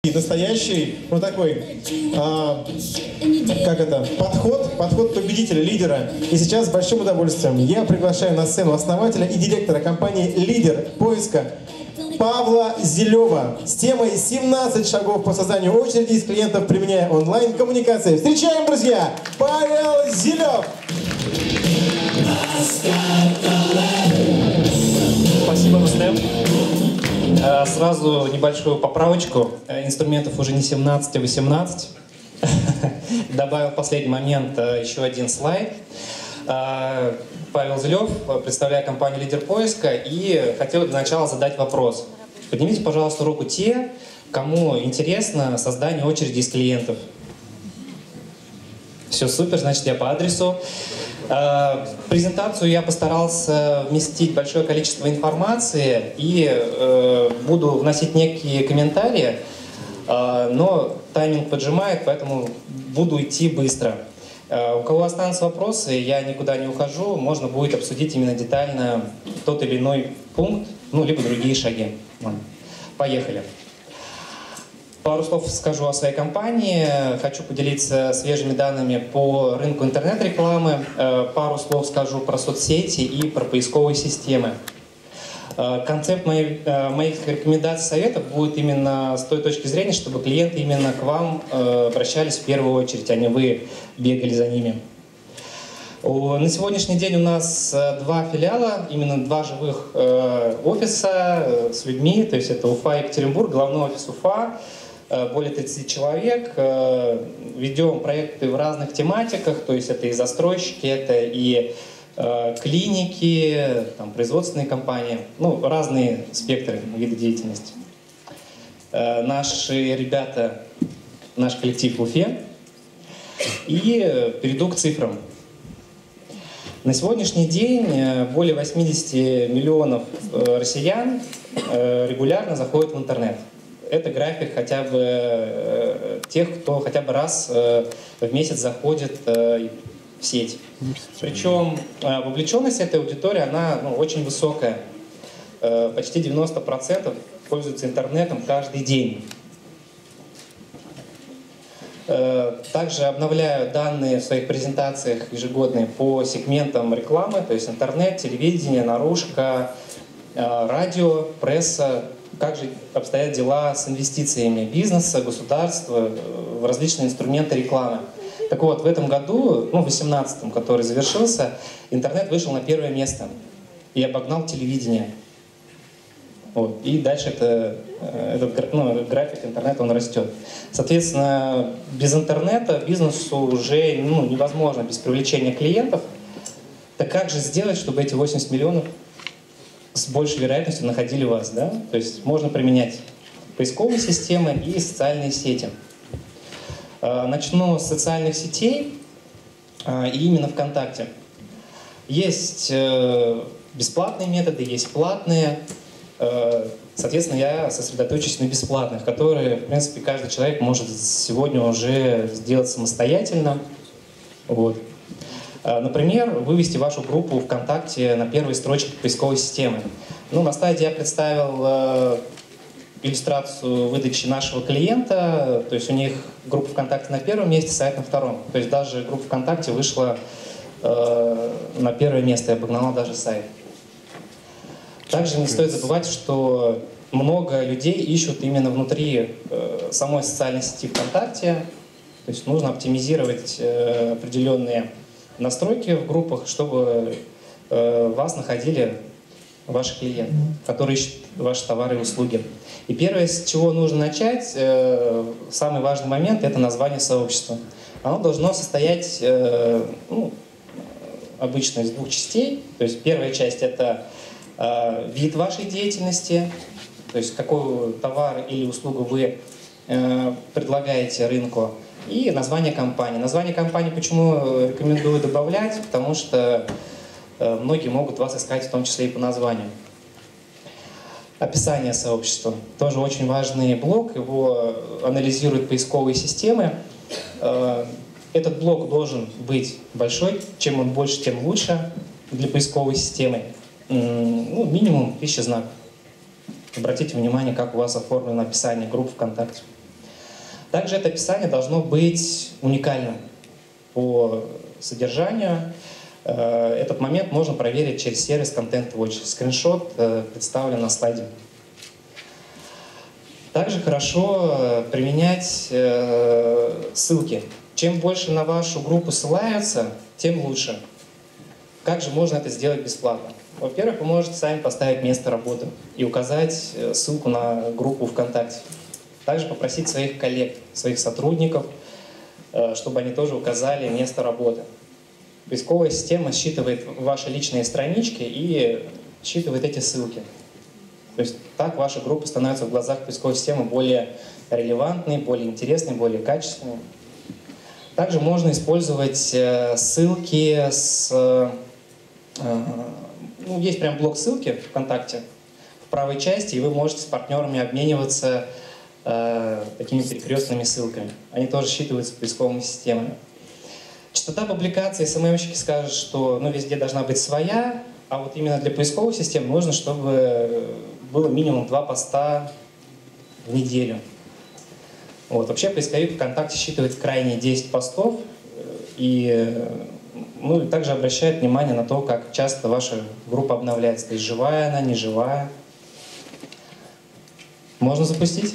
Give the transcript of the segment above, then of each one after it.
Настоящий, ну такой, подход победителя, лидера. И сейчас с большим удовольствием я приглашаю на сцену основателя и директора компании «Лидер поиска» Павла Зилева с темой «17 шагов по созданию очереди из клиентов, применяя онлайн-коммуникации». Встречаем, друзья, Павел Зилев! Спасибо, Рустем. Сразу небольшую поправочку. Инструментов уже не 17, а 18. Добавил в последний момент еще один слайд. Павел Зилев, представляю компанию «Лидер поиска», и хотел для начала задать вопрос. Поднимите, пожалуйста, руку те, кому интересно создание очереди из клиентов. Все супер, значит, я по адресу. В презентацию я постарался вместить большое количество информации и буду вносить некие комментарии, но тайминг поджимает, поэтому буду идти быстро. У кого останутся вопросы, я никуда не ухожу, можно будет обсудить именно детально тот или иной пункт, ну, либо другие шаги. Поехали. Пару слов скажу о своей компании. Хочу поделиться свежими данными по рынку интернет-рекламы. Пару слов скажу про соцсети и про поисковые системы. Концепт моих рекомендаций, советов будет именно с той точки зрения, чтобы клиенты именно к вам обращались в первую очередь, а не вы бегали за ними. На сегодняшний день у нас два филиала, именно два живых офиса с людьми, то есть это Уфа и Екатеринбург, главный офис Уфа. Более 30 человек, ведем проекты в разных тематиках, то есть это и застройщики, это и клиники, там, производственные компании, ну, разные спектры вида деятельности. Наши ребята, наш коллектив в Уфе. И перейду к цифрам. На сегодняшний день более 80 миллионов россиян регулярно заходят в интернет. Это график хотя бы тех, кто хотя бы раз в месяц заходит в сеть. Причем вовлеченность этой аудитории, она очень высокая. Почти 90% пользуются интернетом каждый день. Также обновляю данные в своих презентациях ежегодные по сегментам рекламы, то есть интернет, телевидение, наружка, радио, пресса. Как же обстоят дела с инвестициями бизнеса, государства в различные инструменты рекламы. Так вот, в этом году, в 2018, который завершился, интернет вышел на первое место и обогнал телевидение. Вот. И дальше этот график интернета, он растет. Соответственно, без интернета бизнесу уже невозможно, без привлечения клиентов. Так как же сделать, чтобы эти 80 миллионов с большей вероятностью находили вас, да? То есть можно применять поисковые системы и социальные сети. Начну с социальных сетей, и именно ВКонтакте. Есть бесплатные методы, есть платные. Соответственно, я сосредоточусь на бесплатных, которые, в принципе, каждый человек может сегодня уже сделать самостоятельно. Вот. Например, вывести вашу группу ВКонтакте на первой строчке поисковой системы. На слайде я представил иллюстрацию выдачи нашего клиента, то есть у них группа ВКонтакте на первом месте, сайт на втором. То есть даже группа ВКонтакте вышла на первое место и обогнала даже сайт. Также не стоит забывать, что много людей ищут именно внутри самой социальной сети ВКонтакте. То есть нужно оптимизировать определенные настройки в группах, чтобы вас находили ваши клиенты, которые ищут ваши товары и услуги. И первое, с чего нужно начать, самый важный момент, это название сообщества. Оно должно состоять обычно из двух частей. То есть первая часть — это вид вашей деятельности, то есть какой товар или услугу вы предлагаете рынку, и название компании. Название компании почему рекомендую добавлять? Потому что многие могут вас искать в том числе и по названию. Описание сообщества. Тоже очень важный блок, его анализируют поисковые системы. Этот блок должен быть большой, чем он больше, тем лучше для поисковой системы. Минимум 1000 знаков. Обратите внимание, как у вас оформлено описание групп ВКонтакте. Также это описание должно быть уникальным по содержанию. Этот момент можно проверить через сервис Content Watch. Скриншот представлен на слайде. Также хорошо применять ссылки. Чем больше на вашу группу ссылаются, тем лучше. Как же можно это сделать бесплатно? Во-первых, вы можете сами поставить место работы и указать ссылку на группу ВКонтакте. Также попросить своих коллег, своих сотрудников, чтобы они тоже указали место работы. Поисковая система считывает ваши личные странички и считывает эти ссылки. То есть так ваша группа становится в глазах поисковой системы более релевантной, более интересной, более качественной. Также можно использовать ссылки с... есть прям блок ссылки ВКонтакте в правой части, и вы можете с партнерами обмениваться такими перекрестными ссылками. Они тоже считываются поисковыми системами. Частота публикаций СММщики скажут, что везде должна быть своя, а вот именно для поисковой системы нужно, чтобы было минимум 2 поста в неделю. Вообще поисковик ВКонтакте считывает крайние 10 постов и также обращает внимание на то, как часто ваша группа обновляется. То есть живая она, не живая. Можно запустить?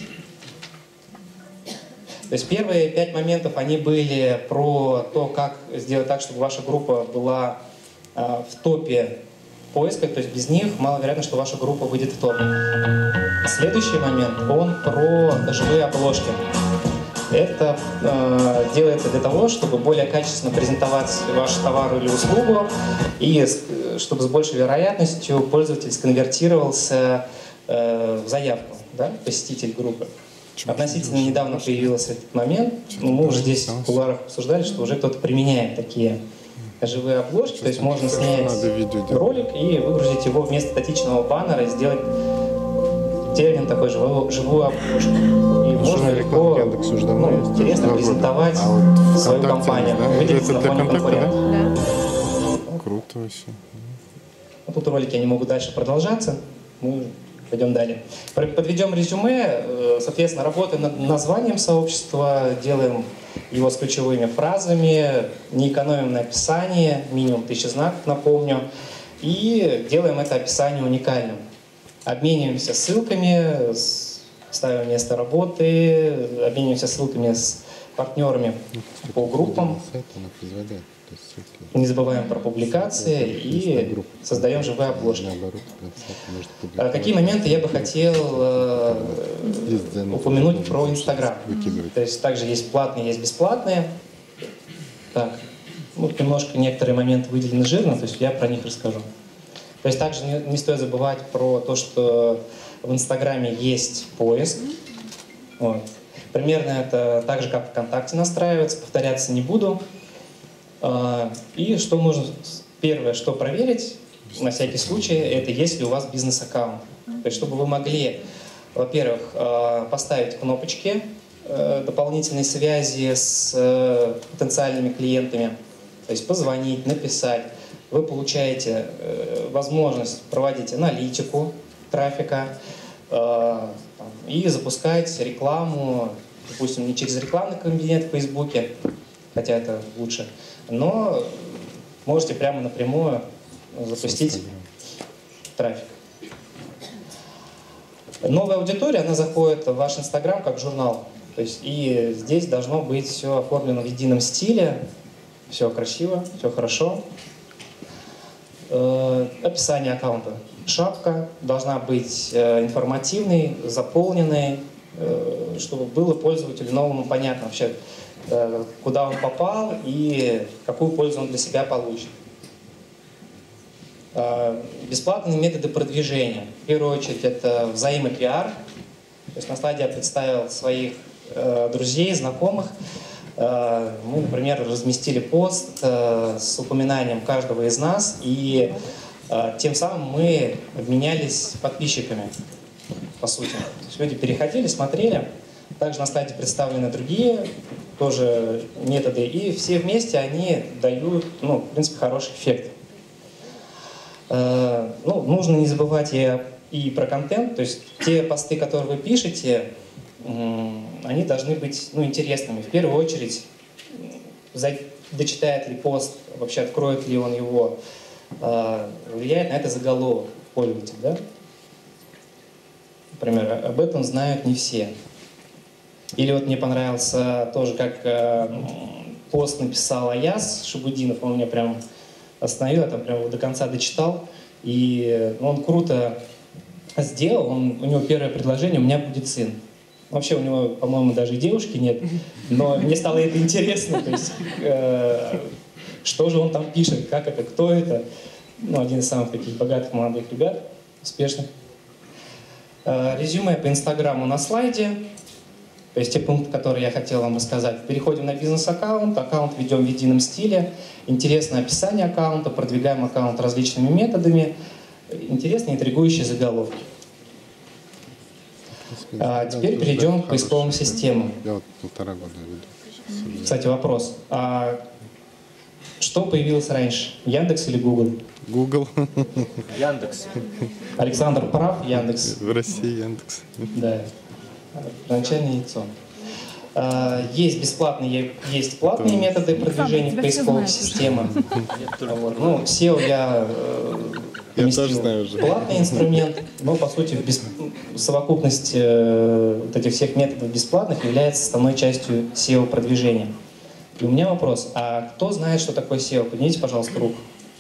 То есть первые 5 моментов, они были про то, как сделать так, чтобы ваша группа была в топе поиска, то есть без них маловероятно, что ваша группа выйдет в топ. Следующий момент, он про живые обложки. Это делается для того, чтобы более качественно презентовать ваш товар или услугу, и чтобы с большей вероятностью пользователь сконвертировался в заявку, посетитель группы. Относительно недавно появился этот момент, мы уже здесь в кулуарах обсуждали, что уже кто-то применяет такие живые обложки, то есть можно снять ролик и выгрузить его вместо статичного баннера и сделать термин такой живую обложку. И можно легко, интересно презентовать свою компанию, выделиться на фоне конкурентов. Круто вообще. Тут ролики они могут дальше продолжаться. Мы пойдем далее. Подведем резюме. Соответственно, работаем над названием сообщества, делаем его с ключевыми фразами, не экономим на описании, минимум 1000 знаков, напомню, и делаем это описание уникальным. Обмениваемся ссылками, ставим место работы, обмениваемся ссылками с партнерами по группам. Не забываем про публикации и создаем живые обложки. Какие моменты я бы хотел упомянуть про Инстаграм? То есть также есть платные, есть бесплатные. Так, немножко некоторые моменты выделены жирно, то есть я про них расскажу. То есть также не стоит забывать про то, что в Инстаграме есть поиск. Примерно это так же, как ВКонтакте настраивается, повторяться не буду. И что нужно, первое, что проверить, на всякий случай, это есть ли у вас бизнес-аккаунт. То есть чтобы вы могли, во-первых, поставить кнопочки дополнительной связи с потенциальными клиентами, то есть позвонить, написать. Вы получаете возможность проводить аналитику трафика и запускать рекламу, допустим, не через рекламный кабинет в Фейсбуке, хотя это лучше, но можете прямо напрямую запустить трафик. Новая аудитория, она заходит в ваш Инстаграм как журнал. То есть и здесь должно быть все оформлено в едином стиле, все красиво, все хорошо. Описание аккаунта. Шапка должна быть информативной, заполненной, чтобы было пользователю новому понятно вообще, куда он попал и какую пользу он для себя получит. Бесплатные методы продвижения. В первую очередь это взаимопиар. То есть на слайде я представил своих друзей, знакомых. Мы, например, разместили пост с упоминанием каждого из нас, и тем самым мы обменялись подписчиками, по сути. То есть люди переходили, смотрели. Также на слайде представлены другие тоже методы, и все вместе они дают, в принципе, хороший эффект. Нужно не забывать и про контент, то есть те посты, которые вы пишете, они должны быть интересными. В первую очередь, дочитает ли пост, вообще откроет ли он его, влияет на это заголовок пользователя. Да? Например, об этом знают не все. Или вот мне понравился тоже, как пост написал Аяз Шабудинов, он меня прям остановил, я там прям до конца дочитал. И он круто сделал, у него первое предложение: у меня будет сын. Вообще у него, по-моему, даже и девушки нет, но мне стало это интересно, то есть, что же он там пишет, как это, кто это. Один из самых таких богатых молодых ребят, успешных. Резюме по Инстаграму на слайде, то есть те пункты, которые я хотел вам рассказать. Переходим на бизнес-аккаунт, аккаунт ведем в едином стиле, интересное описание аккаунта, продвигаем аккаунт различными методами, интересные интригующие заголовки. Теперь перейдем к поисковым системам. Я вот 1,5 года веду. Кстати, вопрос. Что появилось раньше, Яндекс или Google? Google. Яндекс. Александр прав, Яндекс. В России Яндекс. Да. Начальное яйцо. Есть бесплатные, есть платные методы продвижения в поисковых системах. SEO я тоже знаю уже. платный инструмент, но по сути совокупность вот этих всех методов бесплатных является основной частью SEO продвижения. И у меня вопрос: а кто знает, что такое SEO? Поднимите, пожалуйста, руку.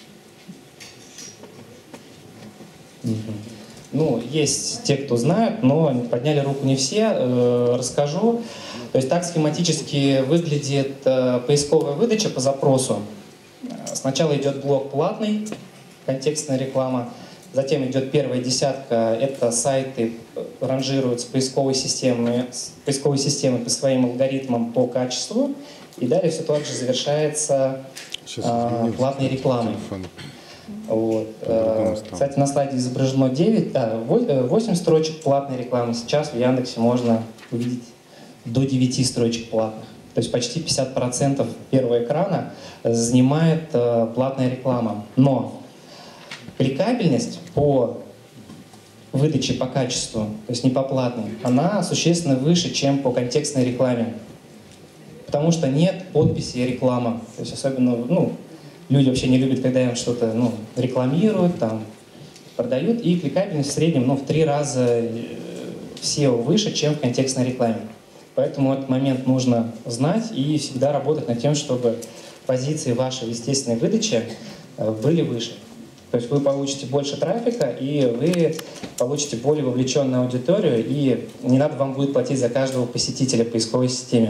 Есть те, кто знают, но подняли руку не все. Расскажу. То есть так схематически выглядит поисковая выдача по запросу. Сначала идет блок платный, контекстная реклама. Затем идет первая десятка, это сайты ранжируются поисковой системой по своим алгоритмам по качеству. И далее все также завершается платной рекламой. Вот. Кстати, на слайде изображено 8 строчек платной рекламы. Сейчас в Яндексе можно увидеть до 9 строчек платных. То есть почти 50% первого экрана занимает платная реклама. Но кликабельность по выдаче по качеству, то есть не по платной, она существенно выше, чем по контекстной рекламе. Потому что нет подписи «реклама». То есть особенно, люди вообще не любят, когда им что-то рекламируют, там, продают, и кликабельность в среднем в 3 раза в SEO выше, чем в контекстной рекламе. Поэтому этот момент нужно знать и всегда работать над тем, чтобы позиции вашей естественной выдачи были выше. То есть вы получите больше трафика, и вы получите более вовлеченную аудиторию, и не надо вам будет платить за каждого посетителя в поисковой системе.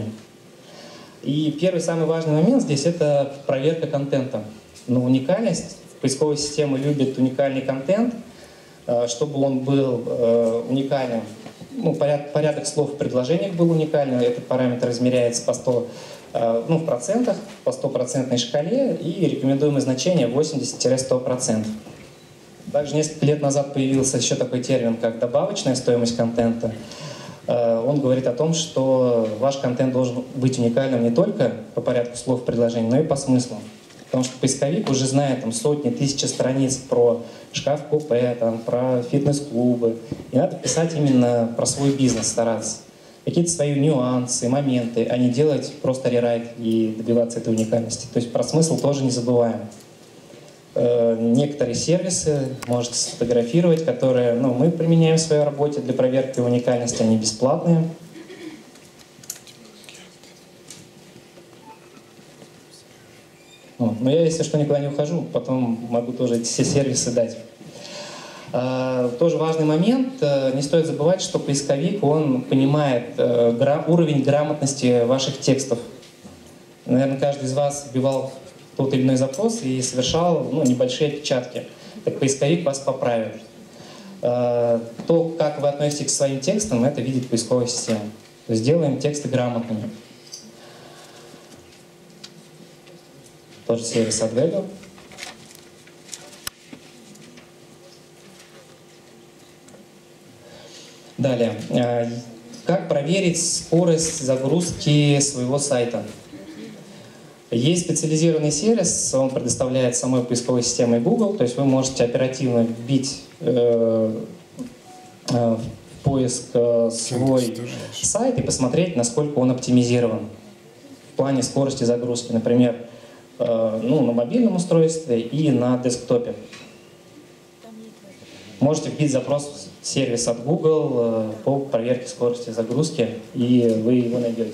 И первый самый важный момент здесь — это проверка контента. Уникальность. Поисковая система любит уникальный контент, чтобы он был уникальным. Порядок слов в предложениях был уникальным. Этот параметр измеряется по 100, в процентах, по 100% шкале, и рекомендуемое значение 80-100%. Также несколько лет назад появился еще такой термин, как добавочная стоимость контента. Он говорит о том, что ваш контент должен быть уникальным не только по порядку слов в предложении, но и по смыслу. Потому что поисковик уже знает сотни, тысячи страниц про шкаф-купе, про фитнес-клубы. И надо писать именно про свой бизнес, стараться. Какие-то свои нюансы, моменты, а не делать просто рерайт и добиваться этой уникальности. То есть про смысл тоже не забываем. Некоторые сервисы можете сфотографировать, которые мы применяем в своей работе для проверки уникальности, они бесплатные. Но я, если что, никуда не ухожу, потом могу тоже эти все сервисы дать. Тоже важный момент, не стоит забывать, что поисковик, он понимает уровень грамотности ваших текстов. Наверное, каждый из вас вбивал тот или иной запрос и совершал небольшие опечатки. Так поисковик вас поправит. То, как вы относитесь к своим текстам, это видит поисковая система. То есть делаем тексты грамотными. Тоже сервис от Google. Далее. Как проверить скорость загрузки своего сайта? Есть специализированный сервис, он предоставляет самой поисковой системой Google, то есть вы можете оперативно вбить в поиск свой сайт и посмотреть, насколько он оптимизирован в плане скорости загрузки, например, ну, на мобильном устройстве и на десктопе. Можете вбить запрос в сервис от Google по проверке скорости загрузки, и вы его найдете.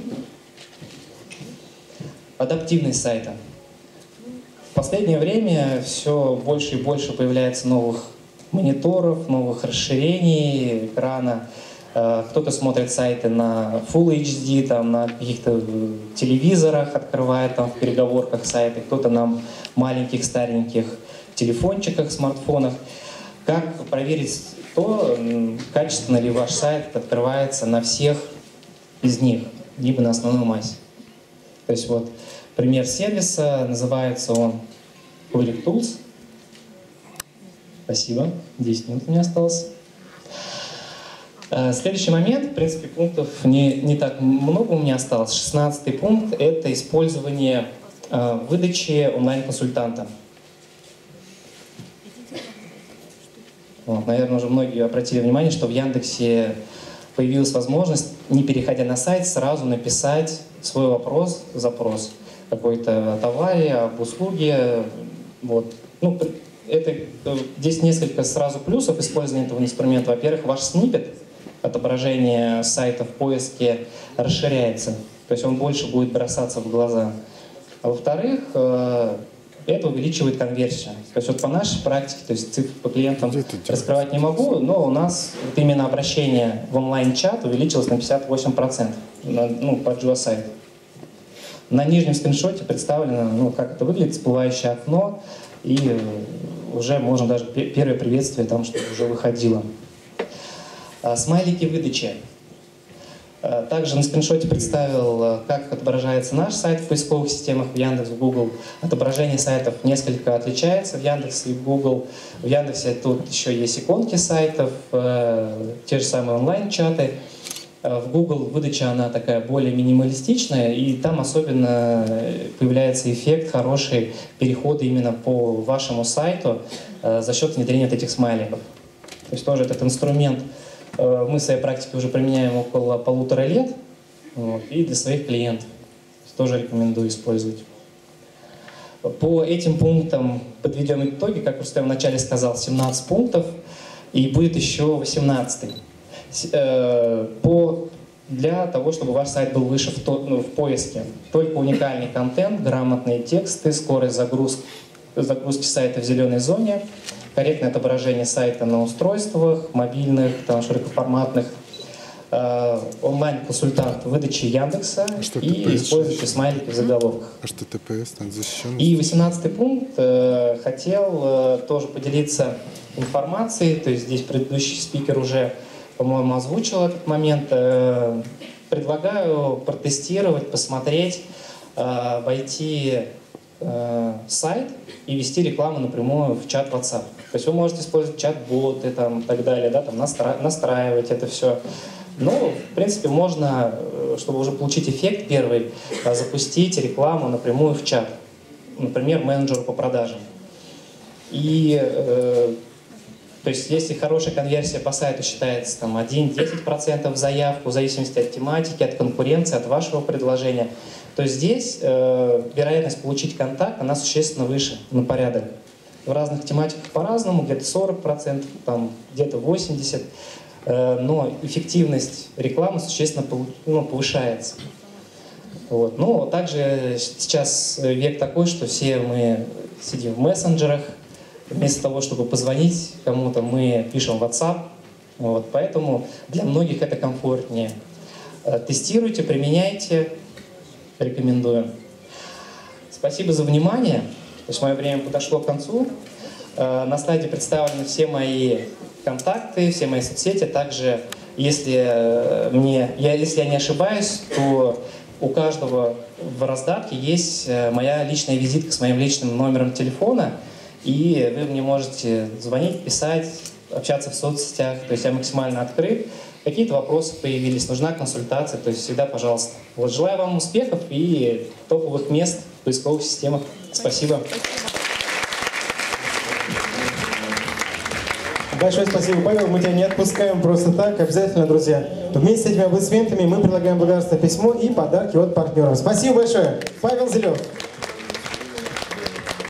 Адаптивность сайта. В последнее время все больше и больше появляется новых мониторов, новых расширений экрана. Кто-то смотрит сайты на Full HD, там, на каких-то телевизорах, открывает там в переговорках сайты, кто-то на маленьких стареньких телефончиках, смартфонах. Как проверить то, качественно ли ваш сайт открывается на всех из них, либо на основной массе. То есть вот пример сервиса, называется он Query Tools. Спасибо, 10 минут у меня осталось. Следующий момент, в принципе, пунктов не так много у меня осталось. 16-й пункт – это использование выдачи онлайн-консультанта. Вот, наверное, уже многие обратили внимание, что в Яндексе появилась возможность, не переходя на сайт, сразу написать свой вопрос, запрос какой-то о товаре, об услуге. Вот. Ну, здесь несколько сразу плюсов использования этого инструмента. Во-первых, ваш сниппет, отображение сайта в поиске, расширяется. То есть он больше будет бросаться в глаза. А во-вторых, это увеличивает конверсию. То есть вот по нашей практике, то есть цифры по клиентам раскрывать не могу, но у нас вот именно обращение в онлайн-чат увеличилось на 58%, ну, по Geosite. На нижнем скриншоте представлено, ну, как это выглядит, всплывающее окно, и уже можно даже первое приветствие там, чтобы уже выходило. Смайлики выдачи. Также на скриншоте представил, как отображается наш сайт в поисковых системах в Яндекс, в Google. Отображение сайтов несколько отличается в Яндексе и в Google. В Яндексе тут еще есть иконки сайтов, те же самые онлайн-чаты. В Google выдача, она такая более минималистичная, и там особенно появляется эффект хороший перехода именно по вашему сайту за счет внедрения вот этих смайликов. То есть тоже этот инструмент мы в своей практике уже применяем около 1,5 лет, вот, и для своих клиентов тоже рекомендую использовать. По этим пунктам подведем итоги, как Рустем вначале сказал, 17 пунктов, и будет еще 18-й. Для того, чтобы ваш сайт был выше в поиске. Только уникальный контент, грамотные тексты, скорость загрузки сайта в зеленой зоне, корректное отображение сайта на устройствах, мобильных, там, широкоформатных, онлайн-консультант выдачи Яндекса и используйте смайлики в заголовках. HTTPS там защищен. И 18-й пункт, хотел тоже поделиться информацией, то есть здесь предыдущий спикер уже, по-моему, озвучил этот момент. Предлагаю протестировать, посмотреть, войти сайт и вести рекламу напрямую в чат WhatsApp. То есть вы можете использовать чат-боты и так далее, да, там настраивать это все. Но, в принципе, можно, чтобы уже получить эффект первый, запустить рекламу напрямую в чат. Например, менеджеру по продажам. И то есть если хорошая конверсия по сайту считается там 1-10% в заявку, в зависимости от тематики, от конкуренции, от вашего предложения, то здесь вероятность получить контакт, она существенно выше, на порядок. В разных тематиках по-разному, где-то 40%, там, где-то 80%, но эффективность рекламы существенно повышается. Вот. Но также сейчас век такой, что все мы сидим в мессенджерах, вместо того, чтобы позвонить кому-то, мы пишем в WhatsApp. Вот. Поэтому для многих это комфортнее. Тестируйте, применяйте. Рекомендую. Спасибо за внимание. То есть мое время подошло к концу. На слайде представлены все мои контакты, все мои соцсети. Также, если я не ошибаюсь, то у каждого в раздатке есть моя личная визитка с моим личным номером телефона. И вы мне можете звонить, писать, общаться в соцсетях. То есть я максимально открыт. Какие-то вопросы появились, нужна консультация, то есть всегда, пожалуйста. Вот, желаю вам успехов и топовых мест в поисковых системах. Спасибо. Большое спасибо, Павел. Мы тебя не отпускаем просто так. Обязательно, друзья. Вместе с этими аплодисментами мы предлагаем благодарственное письмо и подарки от партнеров. Спасибо большое. Павел Зелев.